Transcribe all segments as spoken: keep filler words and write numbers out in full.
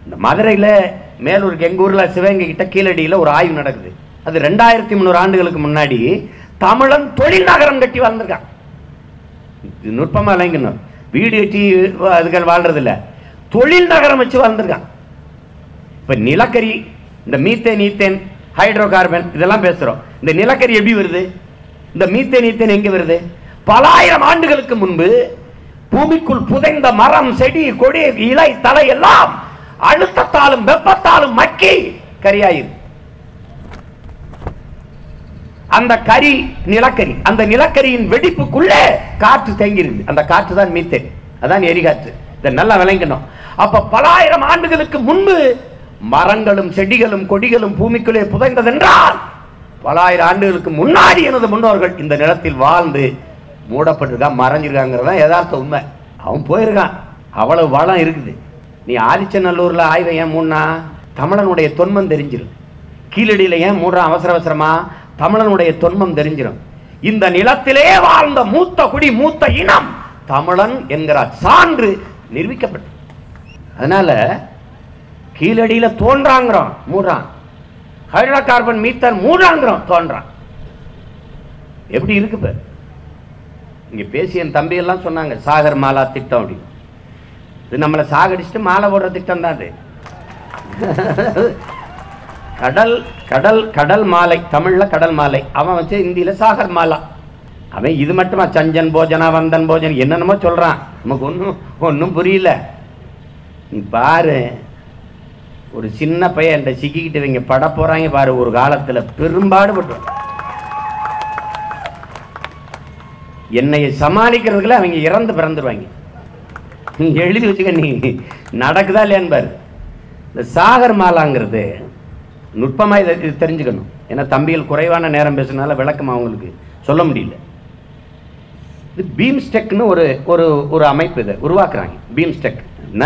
இந்த மதுரையில் மேலூருக்கு எங்கள் ஊரில் சிவகங்கை கிட்ட கீழடியில் ஒரு ஆய்வு நடக்குது. அது ரெண்டாயிரத்தி முந்நூறு ஆண்டுகளுக்கு முன்னாடி தமிழன் தொழில் நகரம் கட்டி வாழ்ந்திருக்கான். நுட்பமாக இளைஞனும் வீடு கட்டி அதுகள் வாழ்றது இல்லை, தொழில் நகரம் வச்சு வாழ்ந்திருக்கான். இப்போ நிலக்கரி, இந்த மீத்தேன் ஈத்தேன் ஹைட்ரோ கார்பன் இதெல்லாம் பேசுகிறோம். இந்த நிலக்கரி எப்படி வருது? இந்த மீத்தேன் ஈத்தேன் எங்கே வருது? பல ஆயிரம் ஆண்டுகளுக்கு முன்பு பூமிக்குள் புதைந்த மரம் செடி கொடி இலை தலை எல்லாம் அழுத்தத்தாலும் வெப்பத்தாலும் மக்கி கரியாயிரு. அந்த கரி நிலக்கரி, அந்த நிலக்கரியின் வெடிப்புக்குள்ளே காற்று தேங்கிருக்கு. அந்த காற்று தான் மீத்தேன், அதான் எரிகாற்று. இதை நல்லா விளங்கணும். அப்ப பல ஆயிரம் ஆண்டுகளுக்கு முன்பு மரங்களும் செடிகளும் கொடிகளும் பூமிக்குள்ளே புதைந்ததென்றால் பல ஆயிரம் ஆண்டுகளுக்கு முன்னாடி எனது முன்னோர்கள் இந்த நிலத்தில் வாழ்ந்து மூடப்பட்டிருக்கான், மறைஞ்சிருக்காங்கிறதான் யதார்த்த உண்மை. அவன் போயிருக்கான், அவ்வளவு வளம் இருக்குது. நீ ஆதிச்சநல்லூர்ல ஆய்வை ஏன் மூடனா? தமிழனுடைய தொன்மம் தெரிஞ்சிடும். கீழடியில ஏன் மூடுறான் அவசர அவசரமா? தமிழனுடைய தொன்மம் தெரிஞ்சிடும். இந்த நிலத்திலே வாழ்ந்த மூத்த குடி மூத்த இனம் தமிழன் என்கிற சான்று நிரூபிக்கப்பட்டு, அதனால கீழடியில தோன்றாங்கிறோம் மூடுறான், ஹைட்ரோ கார்பன் மீத்தேன் மூடுறாங்கிறோம் தோன்றான். எப்படி இருக்கு பேர்? இங்க பேசிய என் தம்பி எல்லாம் சொன்னாங்க சாகர் மாலா திட்டம் அப்படின்னு. இது நம்மளை சாகடிச்சுட்டு மாலை போடுற திட்டம் தான் அது. கடல் கடல் கடல் மாலை, தமிழ்ல கடல் மாலை, அவன் வச்சு இந்தியில சாகர் மாலா. அவன் இது மட்டுமா சஞ்சன் போஜனா வந்தன் போஜன் என்னென்னமோ சொல்றான், நமக்கு ஒன்றும் ஒன்றும் புரியல. நீ பாரு, ஒரு சின்ன பையன் என்ற சிக்கிக்கிட்டு இவங்க பட போறாங்க பாரு, ஒரு காலத்துல பெரும்பாடுபட்டு என்னைய சமாளிக்கிறதுக்குள்ள அவங்க இறந்து பிறந்துருவாங்க. நீ எழுதி வச்சுக்க, நீ நடக்குதா இல்லையான்னு பாரு. இந்த சாகர் மாலாங்கிறது நுட்பமாக இதை இது தெரிஞ்சுக்கணும். ஏன்னா தம்பிகள் குறைவான நேரம் பேசுனால விளக்கம் அவங்களுக்கு சொல்ல முடியல. இது பீம்ஸ்டெக்னு ஒரு ஒரு ஒரு அமைப்பு இதை உருவாக்குறாங்க. BIMSTEC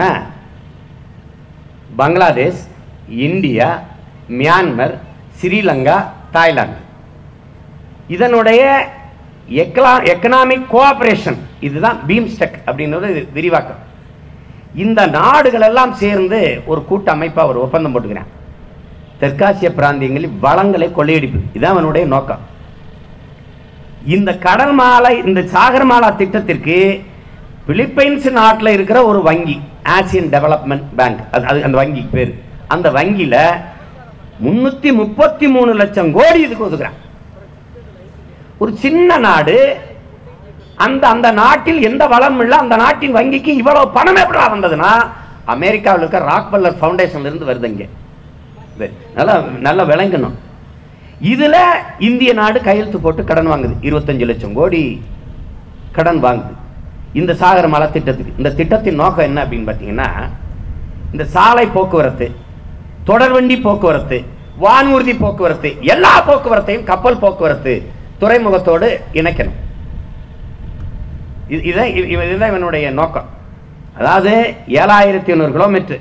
Bangladesh, India, Myanmar, Sri Lanka, Thailand இதனுடைய எக்கலா எக்கனாமிக் கோஆபரேஷன், இதுதான் பீம்ஸ்டெக் அப்படின்றது விரிவாக்கம். இந்த நாடுகள் எல்லாம் சேர்ந்து ஒரு கூட்ட அமைப்பாக ஒரு ஒப்பந்தம் போட்டுக்கிறான். தெற்காசிய பிராந்தியங்களில் வளங்களை கொள்ளையடிப்பு, இதுதான் அவனுடைய நோக்கம். இந்த கடல் மாலை, இந்த சாகர் மாலா திட்டத்திற்கு பிலிப்பைன்ஸ் நாட்டில் இருக்கிற ஒரு வங்கி, ஆசியன் டெவலப்மெண்ட் பேங்க், அது அந்த வங்கி பேர். அந்த வங்கியில முன்னூத்தி முப்பத்தி மூணு லட்சம் கோடி இதுக்கு ஒதுக்குறான். ஒரு சின்ன நாடு, அந்த அந்த நாட்டில் எந்த வளமும் இல்லை, அந்த நாட்டின் வங்கிக்கு இவ்வளவு பணம் எப்படி வந்ததுன்னா அமெரிக்காவில் இருக்க ராக்பெல்லர் ஃபவுண்டேஷன்ல இருந்து வருதுங்க. நல்லா நல்லா விளங்கணும். இதுல இந்திய நாடு கையெழுத்து போட்டு கடன் வாங்குது, இருபத்தஞ்சு லட்சம் கோடி கடன் வாங்குது இந்த சாகர் மாலா திட்டத்துக்கு. இந்த திட்டத்தின் நோக்கம் என்ன அப்படின்னு பார்த்தீங்கன்னா, இந்த சாலை போக்குவரத்து, தொடர்வண்டி போக்குவரத்து, வானூர்தி போக்குவரத்து, எல்லா போக்குவரத்தையும் கப்பல் போக்குவரத்து துறைமுகத்தோடு இணைக்கணும். இதுதான் இதுதான் இவனுடைய நோக்கம். அதாவது ஏழாயிரத்தி ஐநூறு கிலோமீட்டர்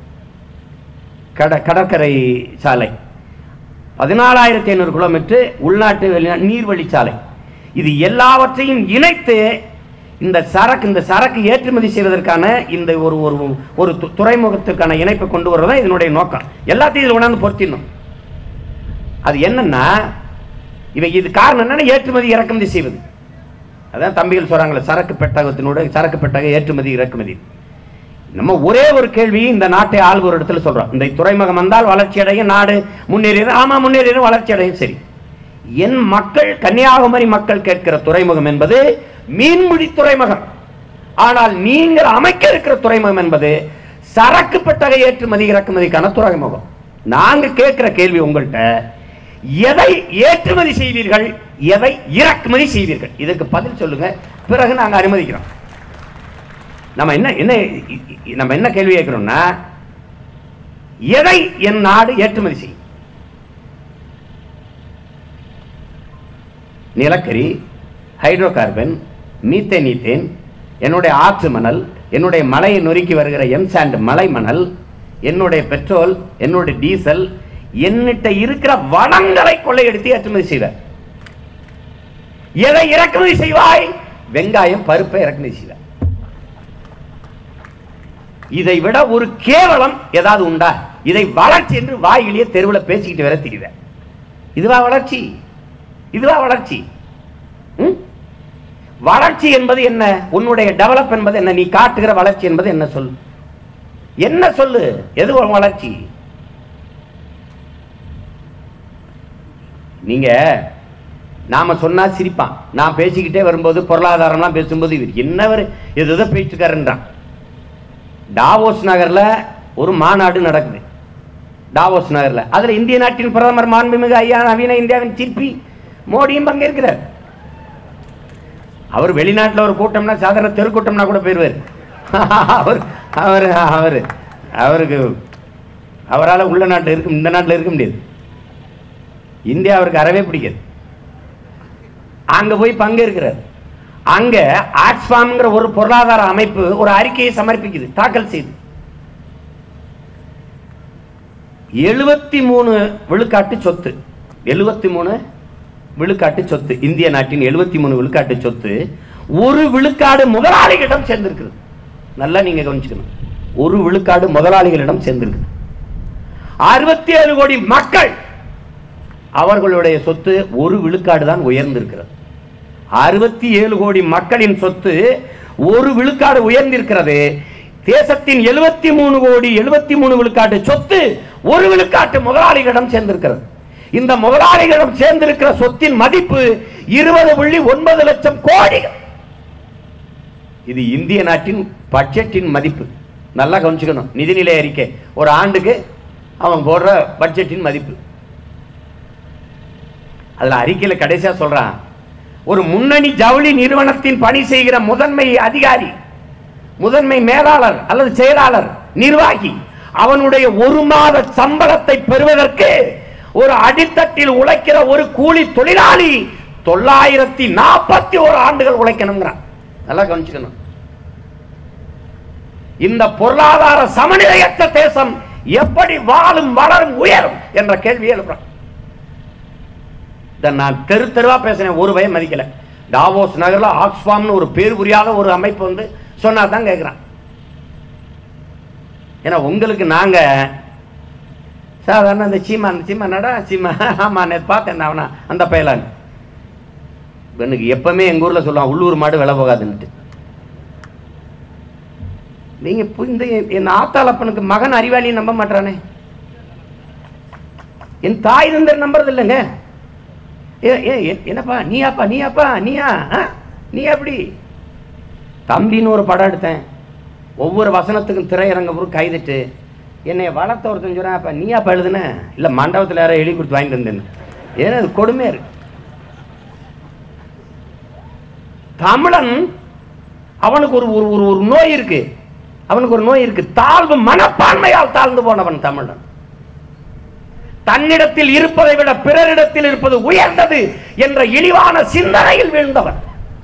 கட கடற்கரை சாலை, பதினாலாயிரத்தி ஐநூறு கிலோமீட்டர் உள்நாட்டு வெளிநாட்டு நீர்வழி சாலை, இது எல்லாவற்றையும் இணைத்து இந்த சரக்கு இந்த சரக்கு ஏற்றுமதி செய்வதற்கான இந்த ஒரு ஒரு துறைமுகத்திற்கான இணைப்பை கொண்டு வரதான் இதனுடைய நோக்கம். எல்லாத்தையும் இதில் கொண்டாந்து பொருத்திடணும். அது என்னன்னா, இவை இது காரணம் என்னன்னா ஏற்றுமதி இறக்குமதி செய்வது. அதான் தம்பிகள் சொல்றாங்களே சரக்கு பெட்டகத்தினுடைய சரக்கு பெட்டக ஏற்றுமதி இறக்குமதி. நம்ம ஒரே ஒரு கேள்வி இந்த நாட்டை ஆள்வோர் இடத்துல சொல்றோம், இந்த துறைமுகம் வந்தால் வளர்ச்சி அடையும், நாடு முன்னேறியது. ஆமா முன்னேறியது, வளர்ச்சி அடையும். சரி, என் மக்கள் கன்னியாகுமரி மக்கள் கேட்கிற துறைமுகம் என்பது மீன்பிடி துறைமுகம். ஆனால் நீங்கள் அமைக்க இருக்கிற துறைமுகம் என்பது சரக்கு பெட்டக ஏற்றுமதி இறக்குமதிக்கான துறைமுகம். நாங்க கேட்கிற கேள்வி உங்கள்கிட்ட, எதை ஏற்றுமதி செய்வீர்கள், எதை இறக்குமதி செய்வீர்கள்? இதுக்கு பதில் சொல்லுங்க, பிறகு நாங்க அனுமதிக்கிறோம். நம்ம என்ன என்ன நம்ம என்ன கேள்வி கேட்கிறோம்னா, எதை என் நாடு ஏற்றுமதி செய்யும்? நிலக்கரி, ஹைட்ரோ கார்பன், மீத்தேன் ஈத்தேன், என்னுடைய ஆற்று மணல், என்னுடைய மலையை நொறுக்கி வருகிற எம்சாண்ட் மலை மணல், என்னுடைய பெட்ரோல், என்னுடைய டீசல், என்னிட்ட இருக்கிற வளங்களை கொள்ளையடித்து ஏற்றுமதி செய்வார். எதை இறக்குமதி செய்வாய்? வெங்காயம், பருப்பை இறக்குமதி செய்வார். இதை விட ஒரு கேவலம் ஏதாவது உண்டா? இதை வளர்ச்சி என்று வாயிலேயே தெருவில் பேசிக்கிட்டு வேற தெரியுத. இதுவா வளர்ச்சி? இதுவா வளர்ச்சி? வளர்ச்சி என்பது என்ன? உன்னுடைய டெவலப் என்பது என்ன? நீ காட்டுகிற வளர்ச்சி என்பது என்ன? சொல்லு, என்ன சொல்லு? எது வளர்ச்சி? நீங்க நாம சொன்னா சிரிப்பான். நான் பேசிக்கிட்டே வரும்போது பொருளாதாரம்லாம் பேசும்போது இவர் என்னவர் எதோ பேச்சுக்காரன்றான். டாவோஸ் நகர்ல ஒரு மாநாடு நடக்குது. டாவோஸ் நகர்ல அதுல இந்திய நாட்டின் பிரதமர் மாண்புமிகு ஐயா நவீன இந்தியாவின் சிற்பி மோடியும் பங்கேற்கிறார். அவர் வெளிநாட்டில் ஒரு கூட்டம்னா சாதாரண தெருக்கூட்டம்னா கூட போயிருவார். அவர் அவர் அவர் அவருக்கு அவரால் உள்ள நாட்டில் இருக்க இந்த நாட்டில் இருக்க முடியாது. இந்தியா அவருக்கு அறவே பிடிக்காது. அங்க போய் பங்கேற்கிறார். அங்க ஆக்ஸ்ஃபாம்ங்கிற ஒரு பொருளாதார அமைப்பு ஒரு அறிக்கையை சமர்ப்பிக்குது, தாக்கல் செய்து. எழுபத்தி மூணு விழுக்காட்டு சொத்து, எழுபத்தி மூணு விழுக்காட்டு சொத்து, இந்திய நாட்டின் எழுபத்தி மூணு விழுக்காட்டு சொத்து ஒரு விழுக்காடு முதலாளிகளிடம் சேர்ந்திருக்கிறது. நல்லா நீங்க கவனிச்சுக்கணும். ஒரு விழுக்காடு முதலாளிகளிடம் சேர்ந்திருக்கு. அறுபத்தி ஏழு கோடி மக்கள் அவர்களுடைய சொத்து ஒரு விழுக்காடு தான் உயர்ந்திருக்கிறது. அறுபத்தி ஏழு கோடி மக்களின் சொத்து ஒரு விழுக்காடு உயர்ந்திருக்கிறது. தேசத்தின் எழுபத்தி மூணு கோடி எழுபத்தி மூணு விழுக்காட்டு சொத்து ஒரு விழுக்காட்டு முதலாளிகளிடம் சேர்ந்திருக்கிறது. இந்த முதலாளிகளிடம் சேர்ந்திருக்கிற சொத்தின் மதிப்பு இருபது புள்ளி ஒன்பது லட்சம் கோடி. இது இந்திய நாட்டின் பட்ஜெட்டின் மதிப்பு. நல்லா கவனிச்சுக்கணும். நிதிநிலை அறிக்கை ஒரு ஆண்டுக்கு அவன் போடுற பட்ஜெட்டின் மதிப்பு. அதுல அறிக்கையில கடைசியா சொல்றான், ஒரு முன்னணி ஜவுளி நிறுவனத்தின் பணி செய்கிற முதன்மை அதிகாரி, முதன்மை மேலாளர் அல்லது செயலாளர், நிர்வாகி, அவனுடைய ஒரு மாத சம்பளத்தை பெறுவதற்கு ஒரு அடித்தட்டில் உழைக்கிற ஒரு கூலி தொழிலாளி தொள்ளாயிரத்தி நாற்பத்தி ஒரு ஆண்டுகள் உழைக்கணுங்கிறான். நல்லா கவனிச்சுக்கணும். இந்த பொருளாதார சமநிலையற்ற தேசம் எப்படி வாழும், வளரும், உயரும் என்ற கேள்வியை எழுப்புறான். நான் தெரு தெருவா பேசினேன், ஒரு பயம் மதிக்கல. டாவோஸ் நகர்ல ஆக்ஸ்ஃபாம்னு ஒரு பேர் புரியாத ஒரு அமைப்பு வந்து சொன்னா தான் கேட்கிறான். ஏன்னா உங்களுக்கு நாங்க சாதாரண அந்த சீமா அந்த சீமா நடா சீமா ஆமா நேற்று பார்த்தேன் அவனா அந்த பயலான் எனக்கு எப்பவுமே எங்க ஊர்ல சொல்லுவான், உள்ளூர் மாடு விலை போகாதுன்ட்டு. நீங்க இந்த என் ஆத்தாளப்பனுக்கு மகன் அறிவாளியை நம்ப மாட்டானே, என் தாய் தந்தர் நம்புறது இல்லைங்க. என்னப்பா நீயாப்பா நீயாப்பா நீயா நீ எப்படி? தம்பின்னு ஒரு படம் எடுத்தேன். ஒவ்வொரு வசனத்துக்கும் திரையரங்க பொருள் கைதிட்டு என்னை வளர்த்த ஒருத்தன் சொல்றான், அப்ப நீயாப்பா எழுதுன இல்ல மண்டபத்தில் யாரும் எழுதி கொடுத்து வாங்கிட்டு வந்தேன்னு. ஏன்னா அது கொடுமையா இருக்கு. தமிழன் அவனுக்கு ஒரு ஒரு ஒரு நோய் இருக்கு, அவனுக்கு ஒரு நோய் இருக்கு. தாழ்வு மனப்பான்மையால் தாழ்ந்து போனவன் தமிழன். தன்னிடத்தில் இருப்பதை விட பிறரிடத்தில் இருப்பது உயர்ந்தது என்ற இழிவான சிந்தனையில் வீழ்ந்தவன்.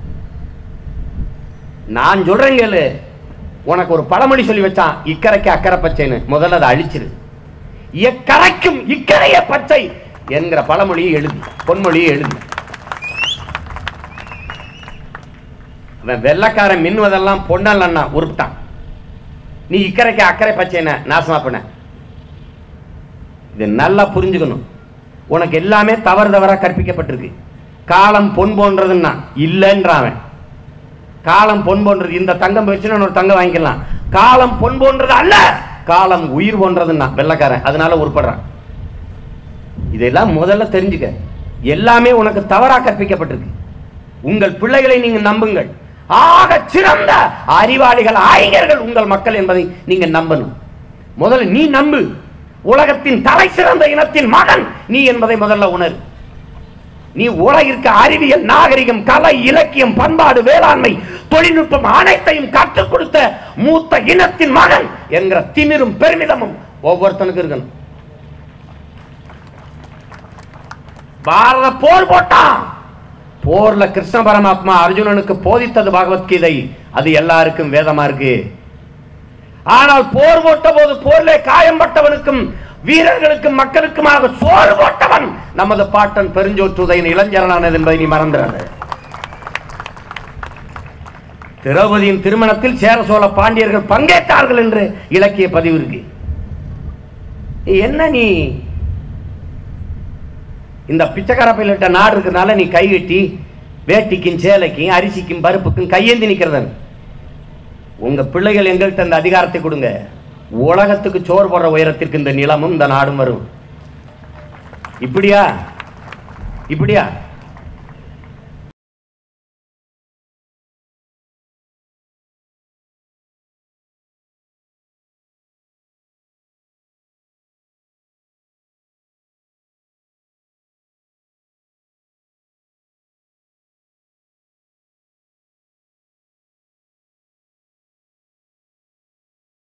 நான் சொல்றேன், உனக்கு ஒரு பழமொழி சொல்லி வச்சான், இக்கரைக்கு அக்கறை பச்சைன்னு. முதல்ல அதை அழிச்சிரு. எக்கரைக்கும் இக்கரைய பச்சை என்கிற பழமொழியை எழுதி, பொன்மொழியை எழுதி. அவன் வெள்ளக்காரன் மின்வதெல்லாம் பொன்னல்லன்னா உருப்பிட்டான். நீ இக்கரைக்கு அக்கறை பச்சைன்னு நாசமா பண்ண. இது நல்லா புரிஞ்சுக்கணும். உனக்கு எல்லாமே தவறு தவறா கற்பிக்கப்பட்டிருக்கு. காலம் பொன் போன்றதுன்னா இல்லைன்றான். காலம் பொன் போன்றது, இந்த தங்கம் வச்சுன்னா ஒரு தங்கம் வாங்கிக்கலாம். காலம் பொன் போன்றது அல்ல, காலம் உயிர் போன்றதுன்னா வெள்ளக்காரன். அதனால உருப்படுறான். இதெல்லாம் முதல்ல தெரிஞ்சுக்க. எல்லாமே உனக்கு தவறா கற்பிக்கப்பட்டிருக்கு. உங்கள் பிள்ளைகளை நீங்க நம்புங்கள். ஆக சிறந்த அறிவாளிகள், ஆய்கர்கள் உங்கள் மக்கள் என்பதை நீங்க நம்பணும். முதல்ல நீ நம்பு. உலகத்தின் தலை சிறந்த இனத்தின் மகன் நீ என்பதை முதல்ல உணர். நீ உலகிற்கு அறிவியல், நாகரிகம், கலை, இலக்கியம், பண்பாடு, வேளாண்மை, தொழில்நுட்பம் அனைத்தையும் கற்றுக் கொடுத்த மூத்த இனத்தின் மகன் என்கிற திமிரும் பெருமிதமும் ஒவ்வொருத்தனுக்கு இருக்கணும். பாரத போர் போட்டான். போர்ல கிருஷ்ண பரமாத்மா அர்ஜுனனுக்கு போதித்தது பகவத்கீதை. அது எல்லாருக்கும் வேதமா இருக்கு. ஆனால் போர் போட்ட போது போர்ல காயம்பட்டவனுக்கும் வீரர்களுக்கும் மக்களுக்குமாக சோறு போட்டவன் நமது பாட்டன் பெருஞ்சோற்றுதையின் இளைஞரானது என்பதை நீ மறந்துடாத. திரௌபதியின் திருமணத்தில் சேர சோழ பாண்டியர்கள் பங்கேற்றார்கள் என்று இலக்கிய பதிவு இருக்கு. என்ன நீ இந்த பிச்சைக்கார பயிலிட்ட நாடு இருக்கிறதுனால நீ கை கட்டி வேட்டிக்கும் சேலைக்கும் அரிசிக்கும் பருப்புக்கும் கையேந்தி நிற்கிறதன். உங்க பிள்ளைகள் எங்கள்கிட்ட இந்த அதிகாரத்தை கொடுங்க, உலகத்துக்கு சோறு போடுற உயரத்திற்கு இந்த நிலமும் இந்த நாடும் வரும். இப்படியா இப்படியா